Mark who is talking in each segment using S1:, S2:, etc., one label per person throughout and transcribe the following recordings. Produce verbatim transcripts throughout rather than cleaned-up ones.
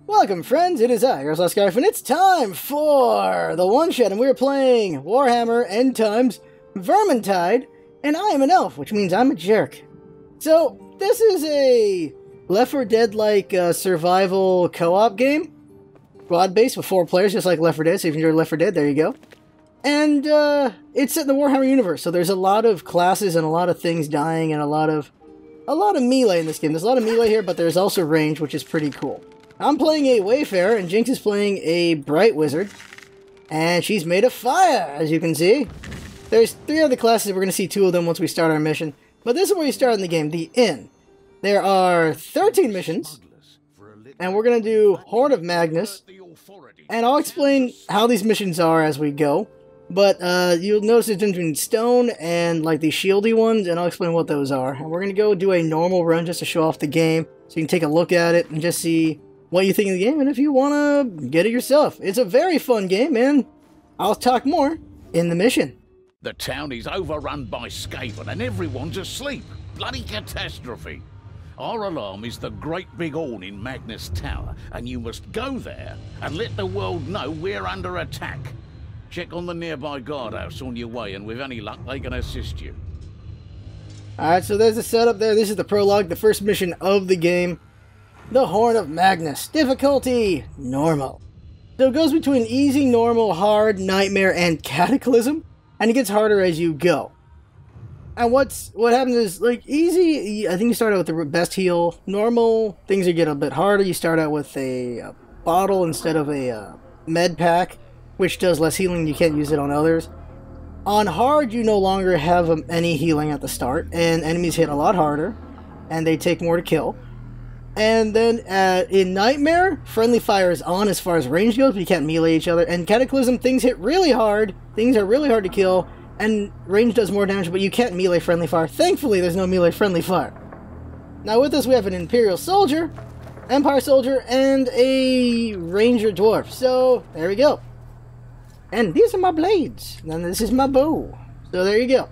S1: Welcome, friends. It is I, your last guy, and it's time for the one shot, and we're playing Warhammer End Times Vermintide, and I am an elf, which means I'm a jerk. So this is a Left four Dead-like uh, survival co-op game, squad-based with four players, just like Left four Dead. So if you enjoy Left four Dead, there you go. And uh, it's set in the Warhammer universe, so there's a lot of classes and a lot of things dying, and a lot of a lot of melee in this game. There's a lot of melee here, but there's also range, which is pretty cool. I'm playing a Wayfarer, and Jinx is playing a Bright Wizard. And she's made of fire, as you can see. There's three other classes. We're going to see two of them once we start our mission. But this is where you start in the game, the Inn. There are thirteen missions. And we're going to do Horn of Magnus. And I'll explain how these missions are as we go. But uh, you'll notice it's between stone and like the shieldy ones. And I'll explain what those are. And we're going to go do a normal run just to show off the game. So you can take a look at it and just see what you think of the game, and if you want to get it yourself. It's a very fun game, and I'll talk more in the mission.
S2: The town is overrun by Skaven, and everyone's asleep. Bloody catastrophe. Our alarm is the great big horn in Magnus Tower, and you must go there and let the world know we're under attack. Check on the nearby guardhouse on your way, and with any luck, they can assist you.
S1: Alright, so there's the setup there. This is the prologue, the first mission of the game. The Horn of Magnus. Difficulty, normal. So it goes between easy, normal, hard, nightmare, and cataclysm. And it gets harder as you go. And what's what happens is, like, easy, I think you start out with the best heal. Normal, things are get a bit harder. You start out with a, a bottle instead of a uh, med pack, which does less healing. You can't use it on others. On hard, you no longer have um, any healing at the start. And enemies hit a lot harder. And they take more to kill. And then uh, in Nightmare, friendly fire is on as far as range goes, but you can't melee each other. And Cataclysm, things hit really hard, things are really hard to kill, and range does more damage, but you can't melee friendly fire. Thankfully, there's no melee friendly fire. Now with us, we have an Imperial Soldier, Empire Soldier, and a Ranger Dwarf. So, there we go. And these are my blades, and this is my bow. So there you go.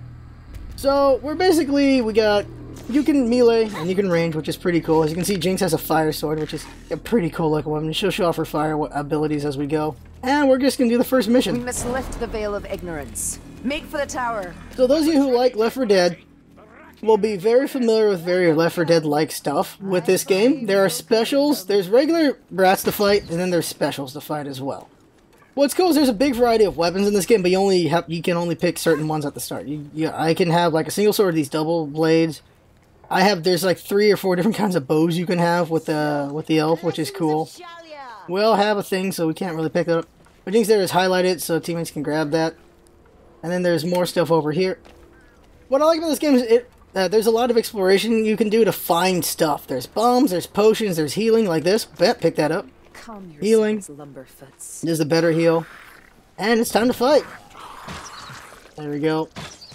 S1: So, we're basically, we got... You can melee, and you can range, which is pretty cool. As you can see, Jinx has a fire sword, which is a pretty cool looking one. She'll show off her fire abilities as we go. And we're just going to do the first mission.
S3: We must lift the veil of ignorance. Make for the tower.
S1: So those of you who like Left four Dead will be very familiar with very Left four Dead-like stuff with this game. There are specials, there's regular brats to fight, and then there's specials to fight as well. What's cool is there's a big variety of weapons in this game, but you only have you can only pick certain ones at the start. You, you, I can have like a single sword, these double blades. I have, there's like three or four different kinds of bows you can have with the, with the elf, which is cool. We all have a thing, so we can't really pick it up. But things there is highlighted, so teammates can grab that. And then there's more stuff over here. What I like about this game is it, uh, there's a lot of exploration you can do to find stuff. There's bombs, there's potions, there's healing like this. Bet, pick that up. Healing. This is the better heal. And it's time to fight. There we go.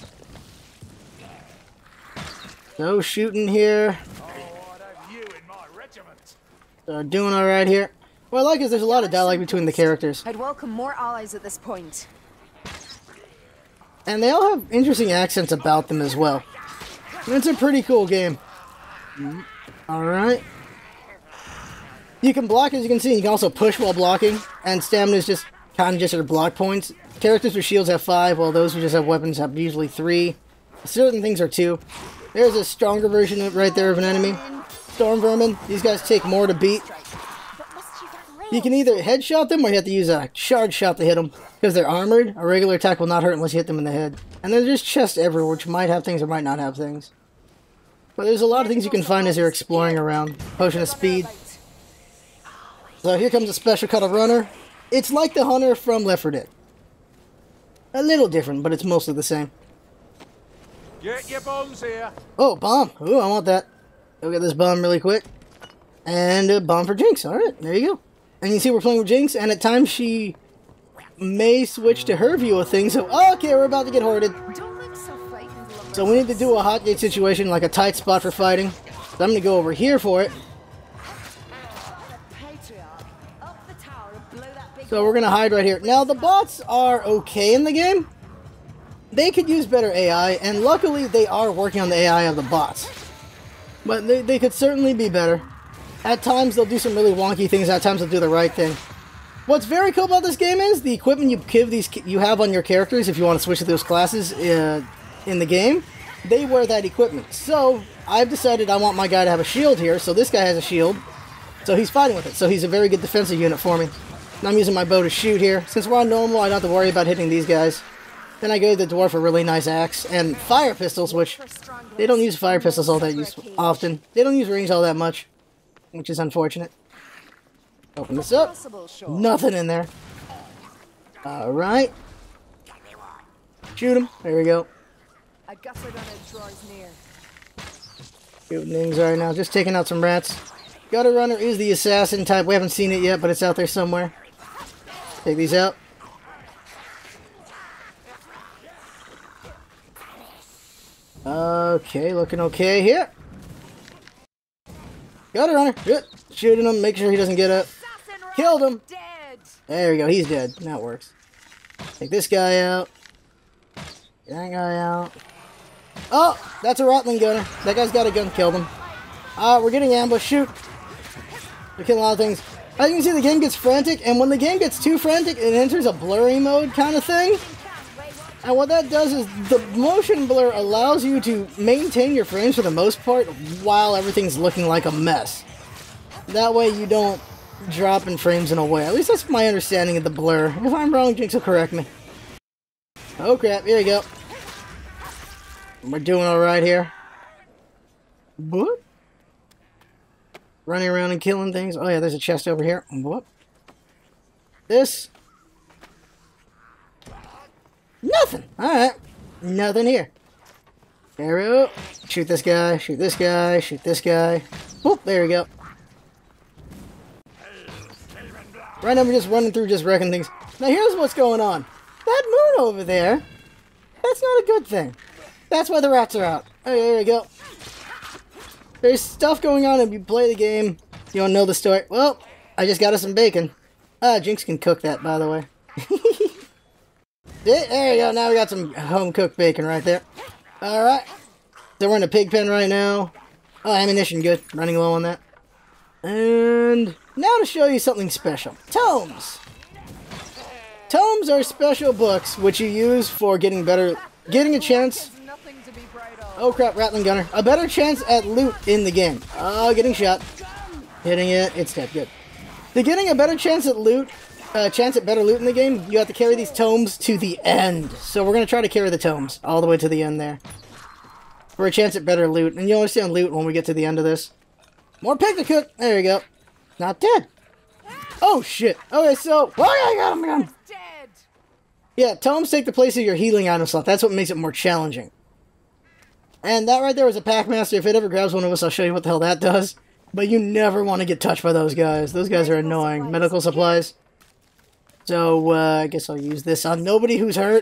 S1: No shooting here. So doing alright here. What I like is there's a lot of dialogue between the characters.
S3: I'd welcome more allies at this point.
S1: And they all have interesting accents about them as well. It's a pretty cool game. Alright. You can block, as you can see. You can also push while blocking. And stamina is just kind of just your block points. Characters with shields have five, while those who just have weapons have usually three. Certain things are two. There's a stronger version of right there of an enemy. Storm Vermin. These guys take more to beat. You can either headshot them or you have to use a shard shot to hit them. Because they're armored, a regular attack will not hurt unless you hit them in the head. And then there's chests everywhere, which might have things or might not have things. But there's a lot of things you can find as you're exploring around. Potion of speed. So here comes a special cut of runner. It's like the hunter from Left four Dead. A little different, but it's mostly the same.
S4: Get your bombs here.
S1: Oh, bomb. Ooh, I want that. Go get this bomb really quick. And a bomb for Jinx. Alright, there you go. And you see we're playing with Jinx, and at times she may switch to her view of things. So, oh, okay, we're about to get hoarded. So we need to do a hot gate situation, like a tight spot for fighting. So I'm going to go over here for it. So we're going to hide right here. Now, the bots are okay in the game. They could use better A I, and luckily they are working on the A I of the bots. But they, they could certainly be better. At times they'll do some really wonky things, at times they'll do the right thing. What's very cool about this game is the equipment you give these you have on your characters if you want to switch to those classes uh, in the game, they wear that equipment. So I've decided I want my guy to have a shield here, so this guy has a shield. So he's fighting with it, so he's a very good defensive unit for me. And I'm using my bow to shoot here. Since we're on normal, I don't have to worry about hitting these guys. Then I go to the dwarf a really nice axe and fire pistols, which they don't use fire pistols all that use often. They don't use range all that much, which is unfortunate. Open this up. Nothing in there. Alright. Shoot him. There we go.
S3: I guess I don't know drawers near.
S1: Shooting things right now. Just taking out some rats. Gutter Runner is the assassin type. We haven't seen it yet, but it's out there somewhere. Take these out. Okay, looking okay here. Gutter Runner. Good. Shooting him. Make sure he doesn't get up. Killed him.
S3: Dead.
S1: There we go. He's dead. That works. Take this guy out. Get that guy out. Oh, that's a Ratling gunner. That guy's got a gun. Killed him. Uh, we're getting ambushed. Shoot. We're killing a lot of things. As you can see, the game gets frantic, and when the game gets too frantic, it enters a blurry mode kind of thing. And what that does is the motion blur allows you to maintain your frames for the most part while everything's looking like a mess. That way you don't drop in frames in a way. At least that's my understanding of the blur. If I'm wrong, Jinx will correct me. Oh crap, here we go. We're doing alright here. What? Running around and killing things. Oh yeah, there's a chest over here. Whoop. This. Nothing. Alright. Nothing here. There we go. Shoot this guy, shoot this guy, shoot this guy. Whoop, there we go. Right now we're just running through, just wrecking things. Now here's what's going on. That moon over there, that's not a good thing. That's why the rats are out. Okay, there we go. There's stuff going on if you play the game. You don't know the story. Well, I just got us some bacon. Ah, Jinx can cook that, by the way. There you go. Now we got some home-cooked bacon right there. Alright. So we're in a pig pen right now. Oh, ammunition, good. Running low on that. And now to show you something special. Tomes! Tomes are special books which you use for getting better... Getting a chance... Oh crap, Ratling gunner. A better chance at loot in the game. Oh, getting shot. Hitting it. It's dead. Good. To getting a better chance at loot... Uh, chance at better loot in the game, you have to carry these tomes to the end. So we're going to try to carry the tomes all the way to the end there. For a chance at better loot. And you'll understand loot when we get to the end of this. More pig to cook. There you go. Not dead. Oh, shit. Okay, so... Oh, yeah, I got him, I got him. Yeah, tomes take the place of your healing item slot. That's what makes it more challenging. And that right there was a Packmaster. If it ever grabs one of us, I'll show you what the hell that does. But you never want to get touched by those guys. Those guys are annoying. Medical supplies. So, uh, I guess I'll use this on nobody who's hurt.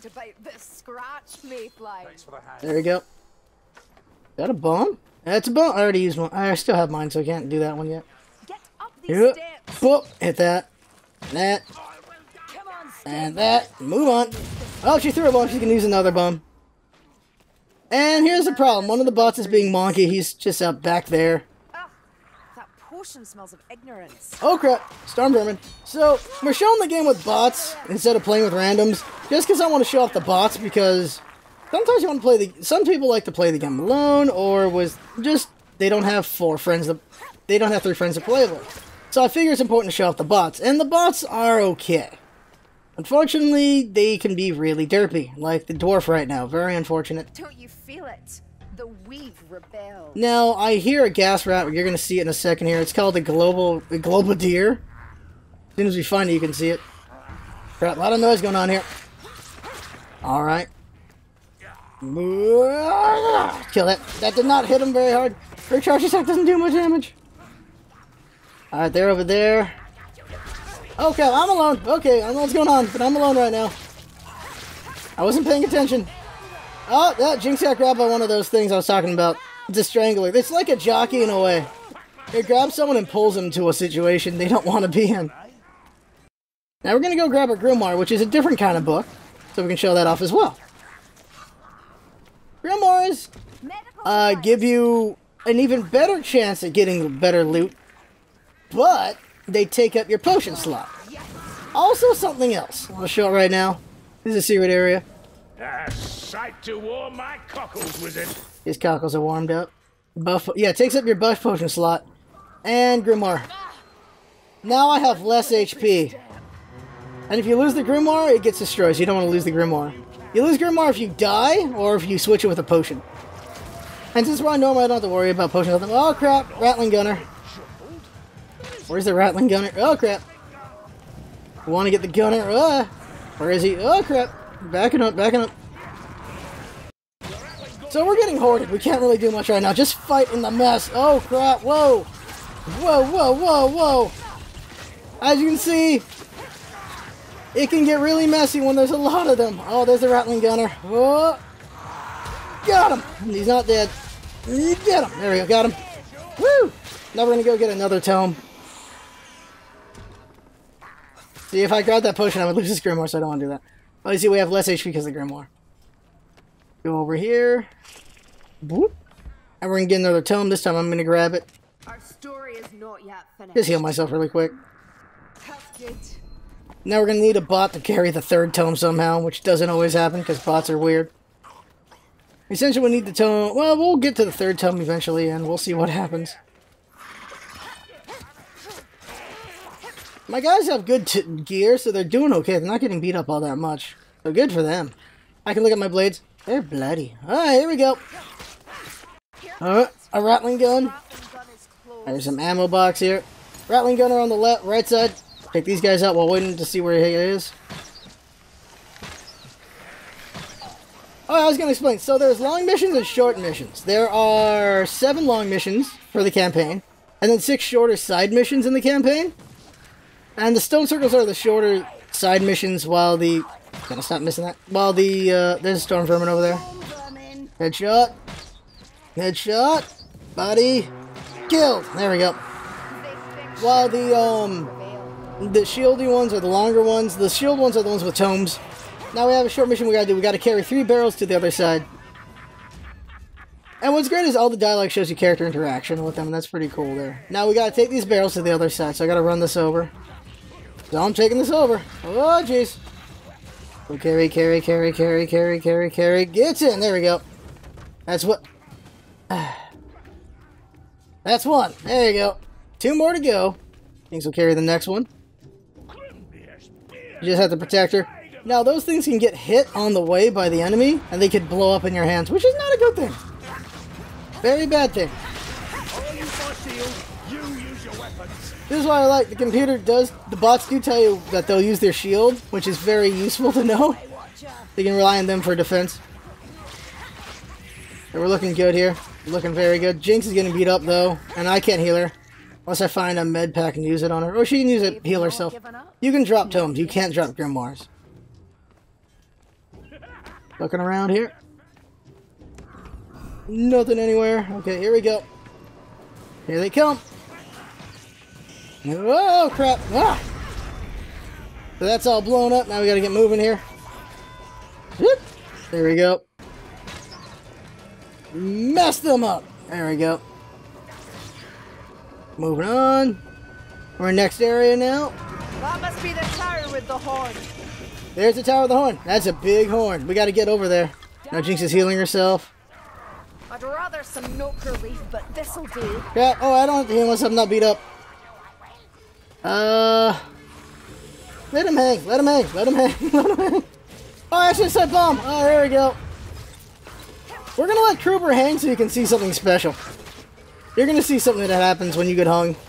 S1: There we go. Is that a bomb? That's a bomb. I already used one. I still have mine, so I can't do that one yet. Yep. Boop. Hit that. That. And that. Move on. Oh, she threw a bomb. She can use another bomb. And here's the problem. One of the bots is being monkey. He's just up back there.
S3: Smells of ignorance.
S1: Oh crap, Storm Vermin. So, we're showing the game with bots instead of playing with randoms, just because I want to show off the bots, because sometimes you want to play the, some people like to play the game alone, or with just, they don't have four friends, that, they don't have three friends to play with. So I figure it's important to show off the bots, and the bots are okay. Unfortunately, they can be really derpy, like the dwarf right now, very unfortunate.
S3: Don't you feel it? The weave rebelled.
S1: Now, I hear a gas rat. You're going to see it in a second here. It's called the global the Globadier. As soon as we find it, you can see it. Crap, a lot of noise going on here. Alright. Kill that. That did not hit him very hard. Recharge attack doesn't do much damage. Alright, they're over there. Okay, I'm alone. Okay, I don't know what's going on, but I'm alone right now. I wasn't paying attention. Oh, yeah, Jinx got grabbed by one of those things I was talking about. It's a strangler. It's like a jockey in a way. It grabs someone and pulls them to a situation they don't want to be in. Now we're going to go grab a Grimoire, which is a different kind of book, so we can show that off as well. Grimoires uh, give you an even better chance at getting better loot but they take up your potion slot. Also something else. I'll show it right now. This is a secret area.
S4: A sight to warm my cockles with it.
S1: His cockles are warmed up. Buff, yeah, it takes up your buff potion slot. And Grimoire. Now I have less H P. And if you lose the Grimoire, it gets destroyed, so you don't want to lose the Grimoire. You lose Grimoire if you die, or if you switch it with a potion. And since we're on normal, I don't have to worry about potions. Oh crap, Rattling Gunner. Where's the Rattling Gunner? Oh crap. I want to get the Gunner. Uh, where is he? Oh crap. Backing up, backing up. So we're getting hoarded. We can't really do much right now. Just fight in the mess. Oh crap, whoa. Whoa, whoa, whoa, whoa. As you can see, it can get really messy when there's a lot of them. Oh, there's the Rattling Gunner. Oh. Got him. He's not dead. Get him. There we go. Got him. Woo. Now we're going to go get another tome. See, if I grabbed that potion, I would lose this Grimoire, so I don't want to do that. Oh, you see, we have less H P because of the Grimoire. Go over here. Boop. And we're going to get another tome. This time I'm going to grab it.
S3: Our story is not yet finished.
S1: Just heal myself really quick.
S3: That's good.
S1: Now we're going to need a bot to carry the third tome somehow, which doesn't always happen because bots are weird. Essentially, we need the tome. Well, we'll get to the third tome eventually, and we'll see what happens. My guys have good t gear, so they're doing okay. They're not getting beat up all that much. So good for them. I can look at my blades. They're bloody. Alright, here we go. Alright, a Rattling Gun. There's some ammo box here. Rattling Gunner on the left, right side. Take these guys out while waiting to see where he is. Oh, I was going to explain. So there's long missions and short missions. There are seven long missions for the campaign, and then six shorter side missions in the campaign. And the stone circles are the shorter side missions, while the... Gotta stop missing that. While the... Uh, there's a storm vermin over there. Headshot. Headshot. Body. Killed. There we go. While the, um... the shieldy ones are the longer ones. The shield ones are the ones with tomes. Now we have a short mission we gotta do. We gotta carry three barrels to the other side. And what's great is all the dialogue shows you character interaction with them, and that's pretty cool there. Now we gotta take these barrels to the other side, so I gotta run this over. So I'm taking this over. Oh, jeez. So carry, carry, carry, carry, carry, carry, carry. Get in. There we go. That's what... That's one. There you go. Two more to go. Things will carry the next one. You just have to protect her. Now, those things can get hit on the way by the enemy, and they could blow up in your hands, which is not a good thing. Very bad thing. This is why I like the computer does, the bots do tell you that they'll use their shield, which is very useful to know. You can rely on them for defense. So we're looking good here. We're looking very good. Jinx is getting beat up though, and I can't heal her. Unless I find a med pack and use it on her. Or she can use it, heal herself. You can drop tomes, you can't drop grimoires. Looking around here. Nothing anywhere. Okay, here we go. Here they come. Oh crap! Ah! So that's all blown up. Now we gotta get moving here. Whoop. There we go. Mess them up. There we go. Moving on. We're in next area now.
S3: That must be the tower with the horn.
S1: There's the tower with the horn. That's a big horn. We gotta get over there. Now Jinx is healing herself.
S3: I'd rather some milk relief, but this'll do.
S1: Yeah. Oh, I don't have to heal unless I'm not beat up. Uh, let him hang, let him hang, let him hang, let him hang. Oh, I should said bomb. Oh, there we go. We're gonna let Kruber hang so you can see something special. You're gonna see something that happens when you get hung.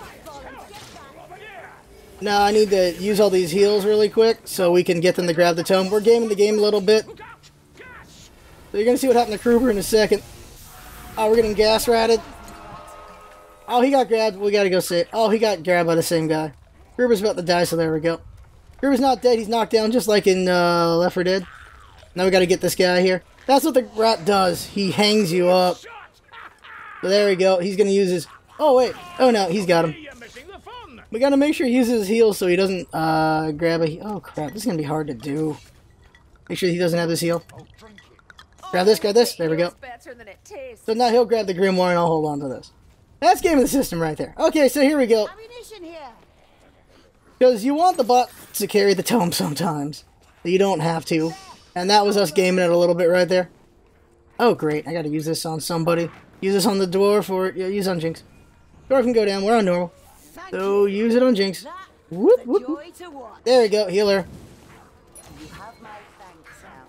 S1: Now I need to use all these heals really quick so we can get them to grab the tome. We're gaming the game a little bit. So you're gonna see what happened to Kruber in a second. Oh, we're getting gas ratted. Oh, he got grabbed. We gotta go see. Oh, he got grabbed by the same guy. Kruber's about to die, so there we go. Kruber's not dead. He's knocked down just like in uh, Left four Dead. Now we gotta get this guy here. That's what the rat does. He hangs you up. So there we go. He's gonna use his... Oh, wait. Oh, no. He's got him. We gotta make sure he uses his heal so he doesn't uh, grab a... Oh, crap. This is gonna be hard to do. Make sure he doesn't have this heal. Grab this, grab this. There we go. So now he'll grab the Grimoire and I'll hold on to this. That's gaming the system right there. Okay, so here we go.
S3: Ammunition here.
S1: Because you want the bot to carry the tome sometimes. You don't have to. And that was us gaming it a little bit right there. Oh, great. I gotta use this on somebody. Use this on the dwarf or... Yeah, use on Jinx. Dwarf can go down. We're on normal. So use it on Jinx. Whoop, whoop, whoop. There we go. Healer.
S3: You have my thanks now.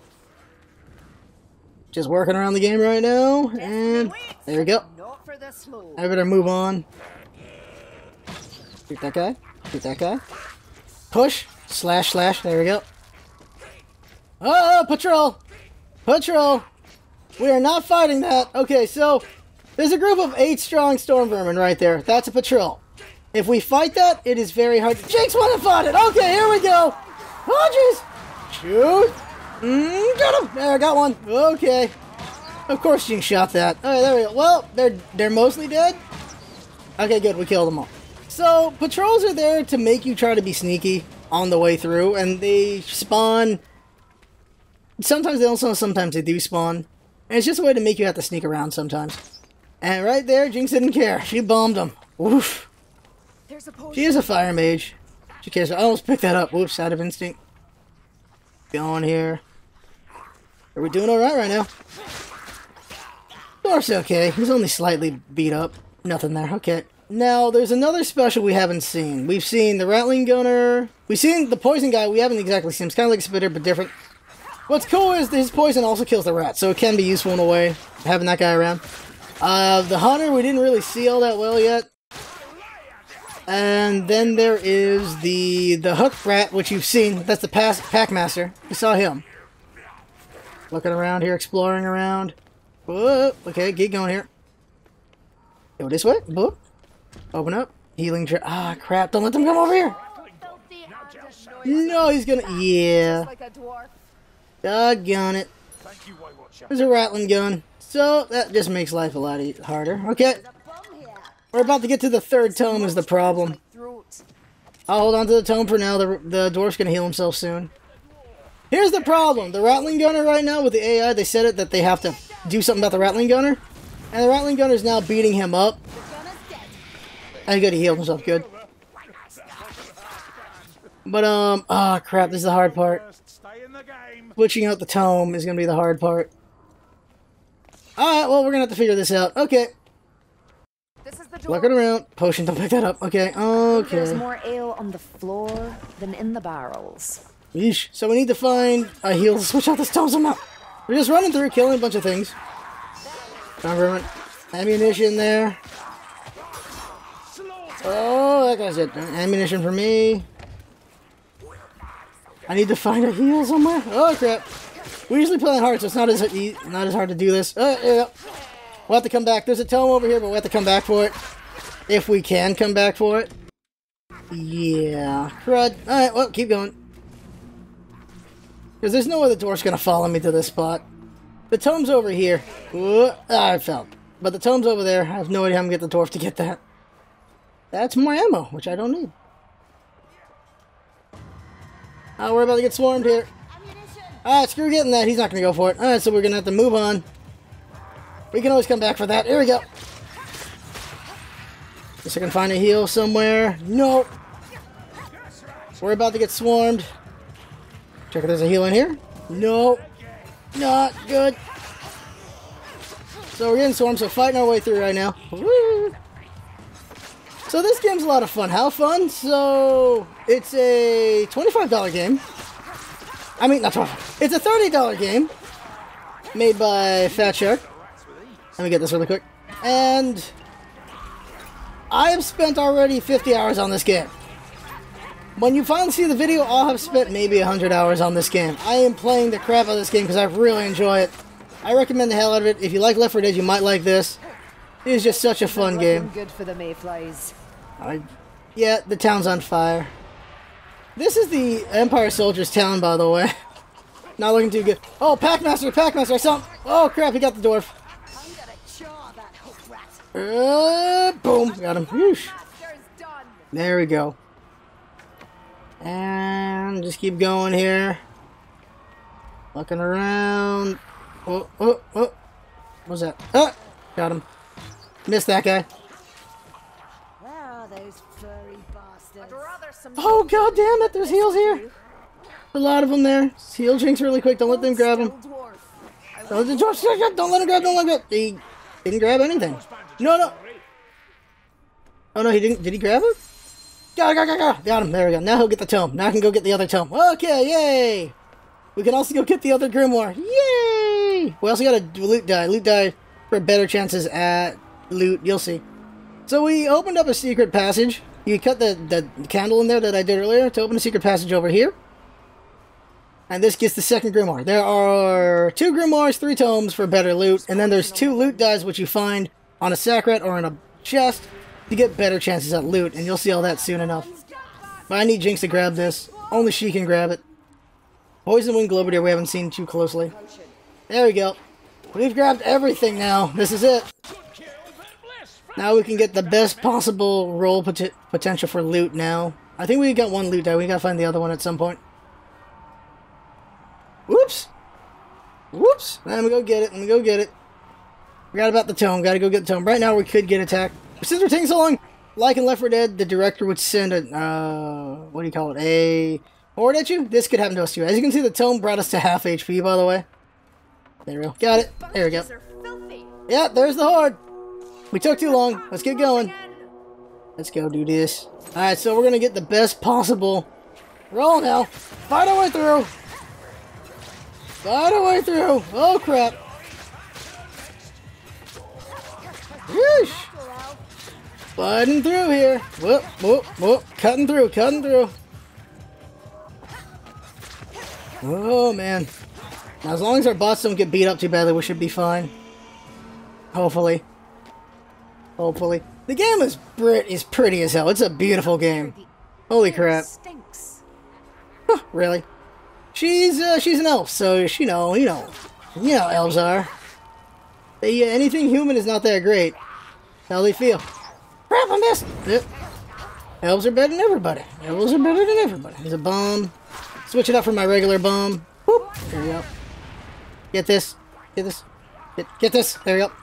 S1: Just working around the game right now. And there we go.
S3: Not for the slow.
S1: I better move on. Shoot that guy. Shoot that guy. Push. Slash, slash. There we go. Oh, patrol! Patrol! We are not fighting that. Okay, so there's a group of eight strong storm vermin right there. That's a patrol. If we fight that, it is very hard. Jinx went and fought it. Okay, here we go. Oh, jeez. Shoot. Mm, got him. There, I got one. Okay. Of course Jinx shot that. All right, there we go. Well, they're they're mostly dead. Okay, good. We killed them all. So patrols are there to make you try to be sneaky on the way through, and they spawn. Sometimes they also, sometimes they do spawn. And it's just a way to make you have to sneak around sometimes. And right there, Jinx didn't care. She bombed them. Oof. She is a fire mage. She cares. I almost picked that up. Whoops, out of instinct. Going here. Are we doing alright right now? Dwarf's okay. He's only slightly beat up. Nothing there. Okay. Now, there's another special we haven't seen. We've seen the Rattling Gunner. We've seen the Poison Guy. We haven't exactly seen him. It's kind of like a Spitter, but different. What's cool is his poison also kills the rat, so it can be useful in a way, having that guy around. Uh, the Hunter, we didn't really see all that well yet. And then there is the the Hook Rat, which you've seen. That's the pass, Packmaster. You saw him. Looking around here, exploring around. Whoa, okay, get going here. Go this way. Whoop. Open up. Healing trap. Ah, crap. Don't let them come over here. No, he's gonna... Yeah. Doggone it. There's a Rattling gun. So, that just makes life a lot e harder. Okay. We're about to get to the third tome is the problem. I'll hold on to the tome for now. The, the dwarf's going to heal himself soon. Here's the problem. The Rattling Gunner right now with the A I, they said it that they have to do something about the Rattling Gunner. And the Rattling Gunner is now beating him up. And good, he healed himself. Good. But, um, oh crap, this is the hard part. Switching out the tome is going to be the hard part. Alright, well, we're going to have to figure this out. Okay.
S3: This is the
S1: Looking around. Potion, don't pick that up. Okay, okay.
S3: There's more ale on the floor than in the barrels.
S1: Yeesh. So we need to find a heal to switch out this tome somehow. We're just running through, killing a bunch of things. Government. Ammunition there. Oh, that guy's it. Ammunition for me. I need to find a heal somewhere. Oh crap! We usually play on hard, so it's not as e not as hard to do this. Uh, yeah. We'll have to come back. There's a tome over here, but we'll have to come back for it if we can come back for it. Yeah, crud. All right, well, keep going. Because there's no way the dwarf's gonna follow me to this spot. The tome's over here. Ooh, ah, I fell. But the tome's over there. I have no idea how I'm gonna get the dwarf to get that. That's more ammo, which I don't need. Oh, we're about to get swarmed here. Alright, screw getting that. He's not going to go for it. Alright, so we're going to have to move on. We can always come back for that. Here we go. Guess I can find a heal somewhere. Nope. We're about to get swarmed. Check if there's a heal in here. Nope. Not good. So we're getting swarmed, so fighting our way through right now. Woo. So this game's a lot of fun. How fun? So it's a twenty-five dollar game. I mean, not twenty-five. It's a thirty dollar game made by Fat Shark. Let me get this really quick. And I have spent already fifty hours on this game. When you finally see the video, I'll have spent maybe one hundred hours on this game. I am playing the crap out of this game because I really enjoy it. I recommend the hell out of it. If you like Left four Dead, you might like this. It is just such a fun game.
S3: Good for the mayflies.
S1: I, yeah, the town's on fire. This is the Empire Soldiers town, by the way. Not looking too good. Oh, Packmaster, Packmaster, I saw him. Oh, crap, he got the dwarf.
S3: I'm gonna chaw that hook rat.
S1: Uh, boom, got him. Whoosh. There we go. And just keep going here. Looking around. Oh, oh, oh. What's that? Oh, got him. Missed that guy. Oh, god damn it, there's heals here. A lot of them there. Heal Jinx really quick, don't let them grab him. Don't let them, don't let him grab, don't let him grab. He didn't grab anything. No, no. Oh no, he didn't, did he grab him? Got, got, got, got. Got him, there we go. Now he'll get the tome. Now I can go get the other tome. Okay, yay. We can also go get the other Grimoire. Yay! We also got a loot die. Loot die for better chances at loot. You'll see. So we opened up a secret passage. You cut the, the candle in there that I did earlier to open a secret passage over here. And this gets the second Grimoire. There are two Grimoires, three tomes for better loot. And then there's two loot dies which you find on a Sacret or in a chest to get better chances at loot. And you'll see all that soon enough. But I need Jinx to grab this. Only she can grab it. Poison Wind Globadier we haven't seen too closely. There we go. We've grabbed everything now. This is it. Now we can get the best possible roll pot potential for loot now. I think we got one loot die. We gotta find the other one at some point. Whoops! Whoops! Let me go get it. Let me go get it. Forgot about the tome. Gotta go get the tome. Right now we could get attacked. Since we're taking so long, like in Left four Dead, the director would send a, uh, what do you call it? A horde at you? This could happen to us too. As you can see, the tome brought us to half H P, by the way. There we go. Got it. There we go. Yeah, there's the horde. We took too long. Let's get going. Let's go do this. Alright, so we're gonna get the best possible roll now. Fight our way through. Fight our way through. Oh crap. Yeesh. Fighting through here. Whoop, whoop, whoop. Cutting through, cutting through. Oh man. Now, as long as our bots don't get beat up too badly, we should be fine. Hopefully. Hopefully. The game is Brit is pretty as hell. It's a beautiful game. Holy crap. Huh, really? She's uh, she's an elf, so she know, you know, you know how elves are. They, uh, anything human is not that great. How they feel. Crap, I missed! Yep. Elves are better than everybody. Elves are better than everybody. There's a bomb. Switch it up from my regular bomb. Whoop. There we go. Get this. Get this. Get, get this. There we go.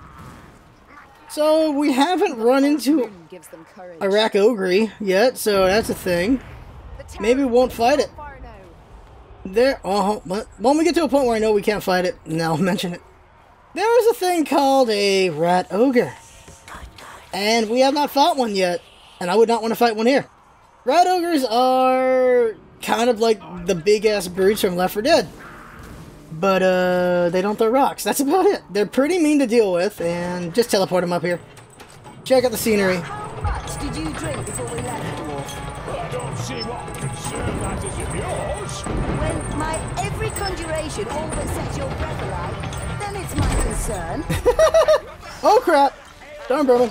S1: So, we haven't run into a Rakogri yet, so that's a thing. Maybe we won't fight it. There, uh, when we get to a point where I know we can't fight it, then I'll mention it. There is a thing called a Rat Ogre. And we have not fought one yet, and I would not want to fight one here. Rat Ogres are kind of like the big-ass brutes from Left four Dead. But, uh, they don't throw rocks. That's about it. They're pretty mean to deal with, and just teleport them up here. Check out the scenery.
S3: How much did you drink before we left, Dwarf?
S4: I don't see what concern that is of yours.
S3: When my every conjuration all but sets your breath alight, then it's my concern.
S1: Oh, crap. Darn, Bourbon.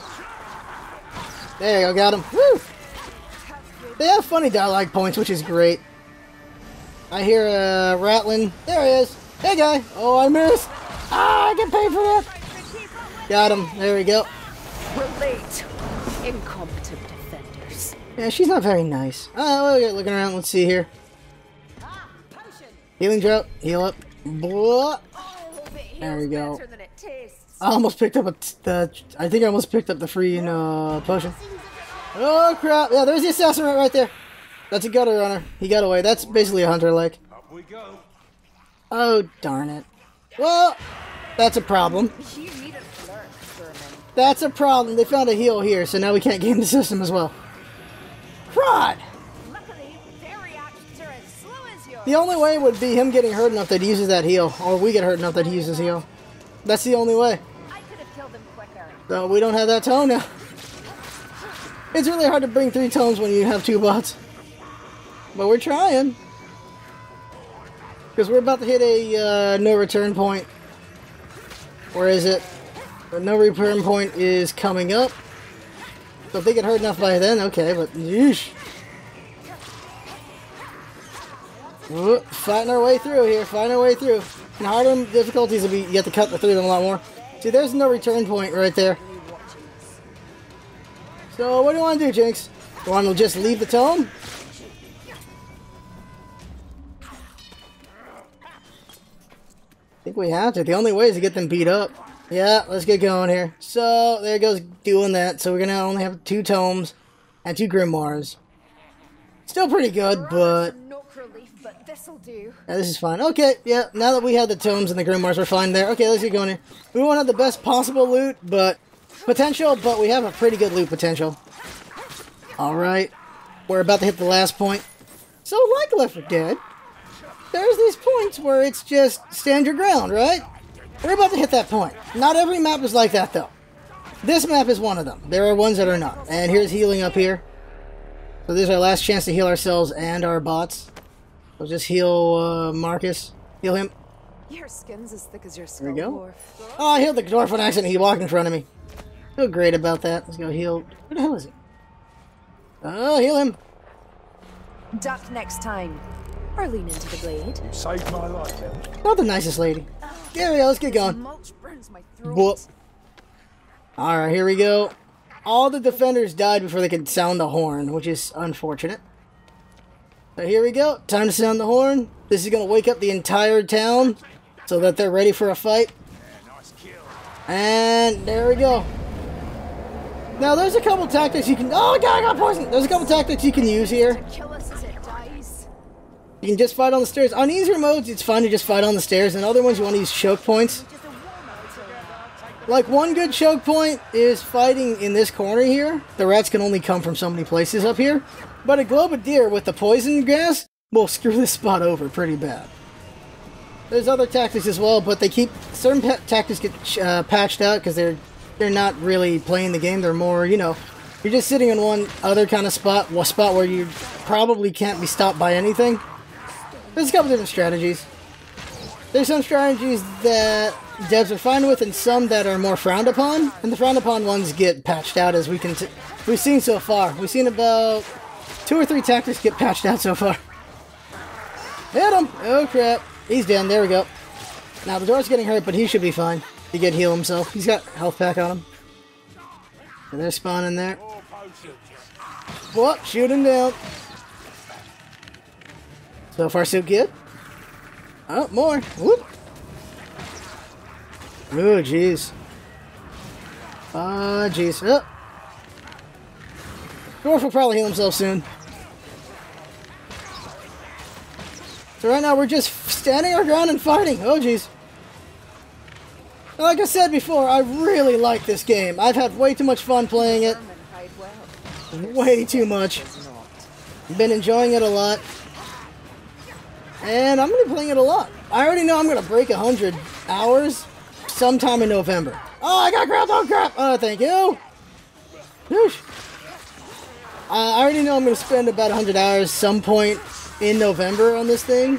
S1: There you go, got him. Woo! They have funny dialogue points, which is great. I hear uh, rattling. There he is. Hey, guy. Oh, I missed. Ah, I get paid for that. Got him. There we go.
S3: We're late. Incompetent defenders.
S1: Yeah, she's not very nice. Oh, okay, looking around. Let's see here. Healing drop. Heal up. Blah. There we go. I almost picked up a t the. I think I almost picked up the free uh, potion. Oh crap! Yeah, there's the assassin right, right there. That's a gutter runner. He got away. That's basically a hunter like.
S4: Up we go.
S1: Oh darn it! Well, that's a problem. That's a problem. They found a heal here, so now we can't game the system as well. Crud! The only way would be him getting hurt enough that he uses that heal, or we get hurt enough that he uses heal. That's the only way. So we don't have that tome now. It's really hard to bring three tomes when you have two bots. But we're trying. Because we're about to hit a uh, no return point. Where is it? The no return point is coming up. So if they get hurt enough by then, okay, but yeesh. Whoop, fighting our way through here, fighting our way through. And harder difficulties will be, you have to cut the through them a lot more. See, there's no return point right there. So, what do you want to do, Jinx? You want to just leave the tome? I think we have to. The only way is to get them beat up. Yeah, let's get going here. So, there goes doing that. So, we're going to only have two tomes and two Grimoires. Still pretty good, but
S3: Knock relief, but this'll do.
S1: yeah, this is fine. Okay, yeah, now that we have the tomes and the grimoires, we're fine there. Okay, let's get going here. We won't have the best possible loot, but potential, but we have a pretty good loot potential. Alright, we're about to hit the last point. So, like Left four Dead, there's these points where it's just stand your ground, right? We're about to hit that point. Not every map is like that, though. This map is one of them. There are ones that are not. And here's healing up here. So this is our last chance to heal ourselves and our bots. So just heal uh, Marcus. Heal him.
S3: Your skin's as thick as your
S1: There we
S3: skull,
S1: go.
S3: dwarf.
S1: Oh, I healed the dwarf on accident. He walked in front of me. Feel great about that. Let's go heal. Where the hell is he? Oh, heal him.
S3: Duck next time. Or lean into the blade.
S4: Saved my life, Em.
S1: Not the nicest lady. There we go. Let's get going.
S3: Mulch burns my throat.
S1: Whoop. Alright, here we go. All the defenders died before they could sound the horn, which is unfortunate. So here we go. Time to sound the horn. This is going to wake up the entire town so that they're ready for a fight. And there we go. Now, there's a couple tactics you can... Oh, God, I got poisoned! There's a couple tactics you can use here.
S3: Kill us as it dies.
S1: You can just fight on the stairs. On easier modes, it's fine to just fight on the stairs. And other ones, you want to use choke points. Like, one good choke point is fighting in this corner here. The rats can only come from so many places up here. But a Globadier with the poison gas will screw this spot over pretty bad. There's other tactics as well, but they keep... Certain tactics get uh, patched out because they're, they're not really playing the game. They're more, you know... You're just sitting in one other kind of spot, a spot where you probably can't be stopped by anything. There's a couple different strategies. There's some strategies that devs are fine with, and some that are more frowned upon. And the frowned upon ones get patched out, as we can t we've seen so far. We've seen about two or three tactics get patched out so far. Hit him! Oh crap! He's down. There we go. Now the door's getting hurt, but he should be fine. He can heal himself. He's got health pack on him. So they're spawning there. Whoop! Shoot him down. So far, so good. Oh, more. Whoop. Oh, jeez. Ah, uh, jeez. Oh. Dwarf will probably heal himself soon. So right now, we're just standing our ground and fighting. Oh, jeez. Like I said before, I really like this game. I've had way too much fun playing it. Way too much. Been enjoying it a lot. And I'm going to be playing it a lot. I already know I'm going to break one hundred hours sometime in November. Oh, I got grabbed. Oh, crap. Oh, thank you. Whoosh. Uh, I already know I'm going to spend about one hundred hours some point in November on this thing.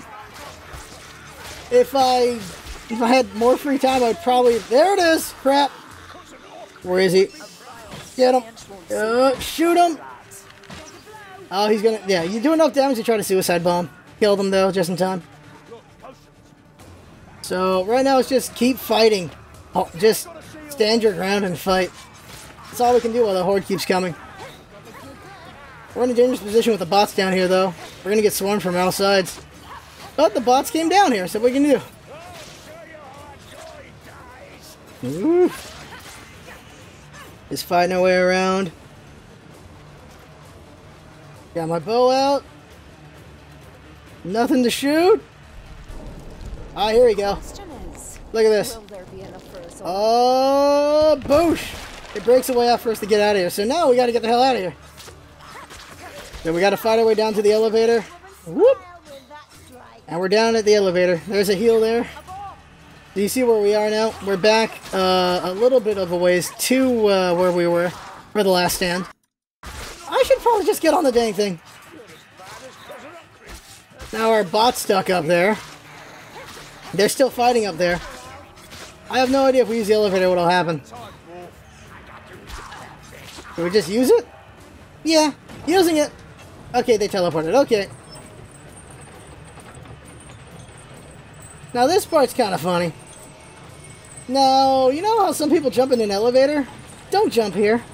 S1: If I if I had more free time, I'd probably... There it is. Crap. Where is he? Get him. Uh, shoot him. Oh, he's going to... Yeah, you do enough damage to try to suicide bomb. Killed him though, just in time. So right now it's just keep fighting. Oh, just stand your ground and fight. That's all we can do while the horde keeps coming. We're in a dangerous position with the bots down here though. We're gonna get swarmed from all sides. But the bots came down here, so what can you do? Ooh. Just fighting our way around. Got my bow out. Nothing to shoot. Ah, here we go. Look at this. Oh, boosh! It breaks the way out for us to get out of here. So now we got to get the hell out of here. So we got to fight our way down to the elevator. Whoop! And we're down at the elevator. There's a heal there. Do you see where we are now? We're back uh, a little bit of a ways to uh, where we were for the last stand. I should probably just get on the dang thing. Now our bot's stuck up there. They're still fighting up there. I have no idea if we use the elevator what'll happen. Do we just use it? Yeah, using it. Okay, they teleported. Okay. Now this part's kind of funny. Now, you know how some people jump in an elevator? Don't jump here.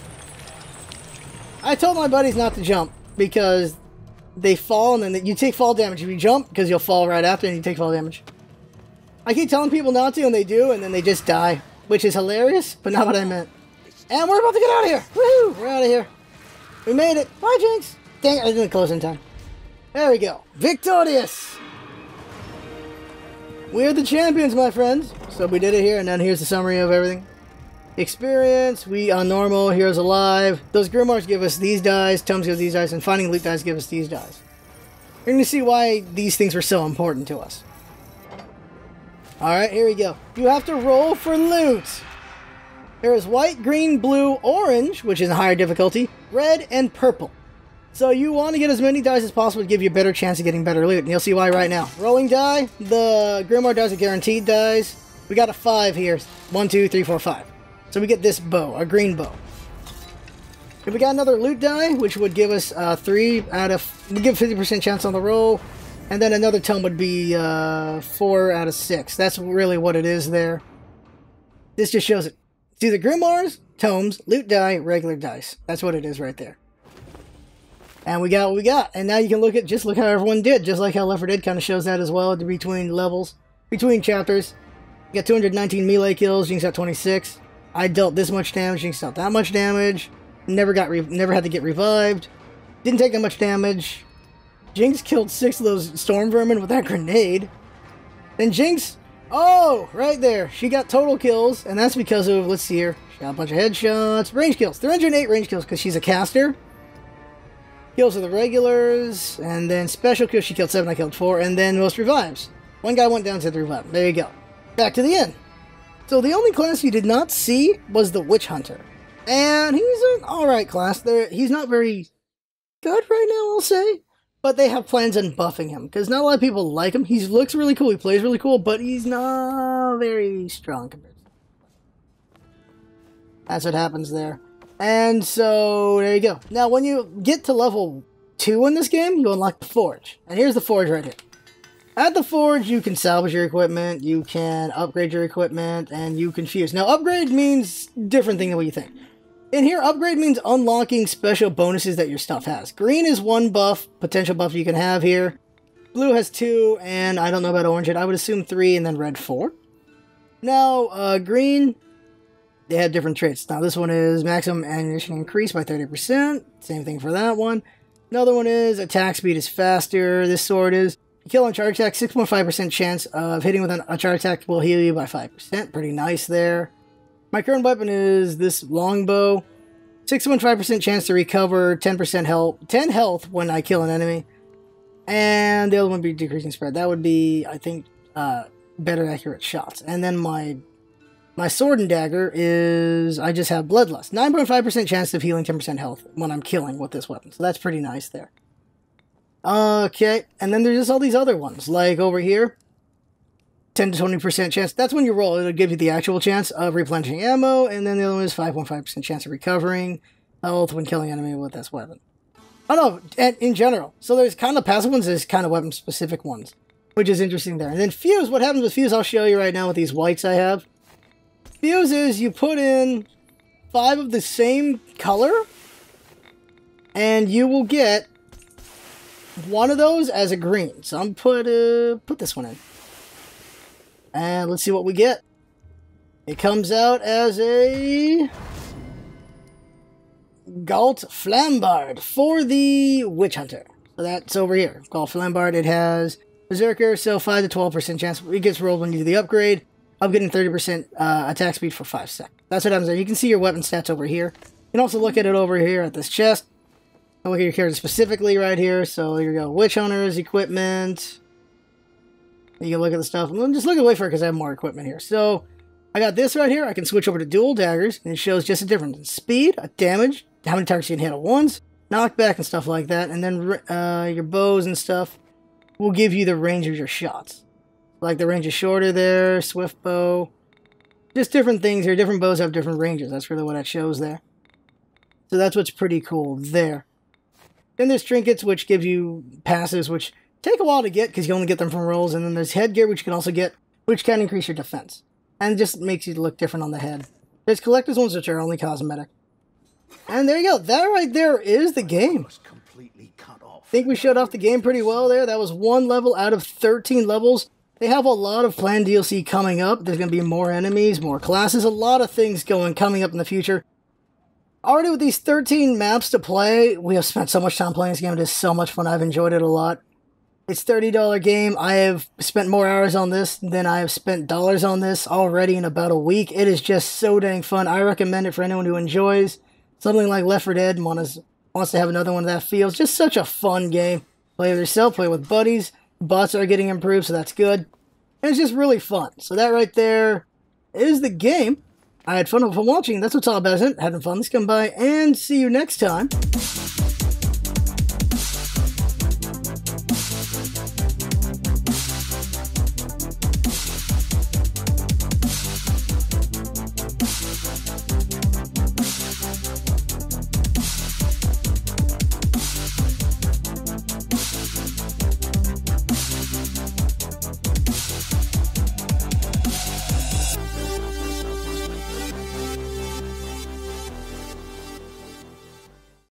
S1: I told my buddies not to jump because they fall and then they, you take fall damage if you jump because you'll fall right after and you take fall damage. I keep telling people not to and they do and then they just die, which is hilarious, but not what I meant. And we're about to get out of here. Woohoo! We're out of here. We made it. Bye, Jinx. Dang it, I didn't close in time. There we go. Victorious! We're the champions, my friends. So we did it here, and then here's the summary of everything. Experience, we on normal, heroes alive. Those Grimoires give us these dice, Tomes give us these dice, and finding loot dice give us these dice. You're going to see why these things were so important to us. Alright, here we go. You have to roll for loot. There is white, green, blue, orange, which is a higher difficulty, red, and purple. So you want to get as many dice as possible to give you a better chance of getting better loot, and you'll see why right now. Rolling die, the Grimoire dice are guaranteed dice. We got a five here. One, two, three, four, five. So we get this bow, a green bow. If we got another loot die, which would give us uh, three out of... We give fifty percent chance on the roll. And then another tome would be uh, four out of six. That's really what it is there. This just shows it. It's either Grimoires, tomes, loot die, regular dice. That's what it is right there. And we got what we got. And now you can look at, just look how everyone did. Just like how Left four Dead kind of shows that as well, between levels, between chapters. You got two hundred nineteen melee kills, Jinx got twenty-six. I dealt this much damage, Jinx dealt that much damage. Never got, re never had to get revived. Didn't take that much damage. Jinx killed six of those storm vermin with that grenade. Then Jinx, oh, right there. She got total kills, and that's because of, let's see here. She got a bunch of headshots. Range kills, three hundred eight range kills because she's a caster. Kills of the regulars, and then special kills, she killed seven, I killed four, and then most revives. One guy went down to the revive. There you go. Back to the end. So the only class you did not see was the Witch Hunter. And he's an alright class. There, he's not very good right now, I'll say. But they have plans on buffing him, because not a lot of people like him. He looks really cool, he plays really cool, but he's not very strong compared to him. That's what happens there. And so, there you go. Now, when you get to level two in this game, you unlock the Forge. And here's the Forge right here. At the Forge, you can salvage your equipment, you can upgrade your equipment, and you can fuse. Now, upgrade means different thing than what you think. In here, upgrade means unlocking special bonuses that your stuff has. Green is one buff, potential buff you can have here. Blue has two, and I don't know about orange yet. I would assume three, and then red four. Now, uh, green, they have different traits. Now, this one is maximum ammunition increase by thirty percent. Same thing for that one. Another one is attack speed is faster. This sword is kill on charge attack, six point five percent chance of hitting with an, a charge attack will heal you by five percent. Pretty nice there. My current weapon is this longbow. six point five percent chance to recover ten percent health, ten health when I kill an enemy. And the other one would be decreasing spread. That would be, I think, uh, better accurate shots. And then my my sword and dagger is, I just have bloodlust. nine point five percent chance of healing ten percent health when I'm killing with this weapon. So that's pretty nice there. Okay, and then there's just all these other ones, like over here, ten to twenty percent chance. That's when you roll, it'll give you the actual chance of replenishing ammo, and then the other one is five point five percent chance of recovering health when killing enemy with this weapon. Oh no, and in general. So there's kind of passive ones, there's kind of weapon-specific ones, which is interesting there. And then fuse, what happens with fuse, I'll show you right now with these whites I have. Fuse is you put in five of the same color, and you will get one of those as a green. So I'm put uh, put this one in, and let's see what we get. It comes out as a Gault Flambard for the Witch Hunter. So that's over here. Gault Flambard. It has Berserker, so five to twelve percent chance. It gets rolled when you do the upgrade. I'm getting thirty percent uh, attack speed for five seconds. That's what happens there. You can see your weapon stats over here. You can also look at it over here at this chest. I'll look at your character specifically right here. So here you go. Witch Hunters, equipment. You can look at the stuff. I'm just looking away for it because I have more equipment here. So I got this right here. I can switch over to dual daggers, and it shows just a difference in speed, damage, how many targets you can hit at once, knockback, and stuff like that. And then uh, your bows and stuff will give you the range of your shots. Like the range is shorter there, swift bow. Just different things here. Different bows have different ranges. That's really what that shows there. So that's what's pretty cool there. Then there's trinkets, which gives you passives, which take a while to get because you only get them from rolls. And then there's headgear, which you can also get, which can increase your defense. And it just makes you look different on the head. There's collector's ones, which are only cosmetic. And there you go. That right there is the game. I think we showed off the game pretty well there. That was one level out of thirteen levels. They have a lot of planned D L C coming up. There's going to be more enemies, more classes, a lot of things going coming up in the future. Already with these thirteen maps to play, we have spent so much time playing this game. It is so much fun. I've enjoyed it a lot. It's a thirty dollar game. I have spent more hours on this than I have spent dollars on this already in about a week. It is just so dang fun. I recommend it for anyone who enjoys something like Left four Dead and wants, wants to have another one of that feel. It's just such a fun game. Play with yourself, play with buddies. Bots are getting improved, so that's good. And it's just really fun. So that right there is the game. I had fun watching. That's what's all about, isn't it? Having fun. Let's come by and see you next time.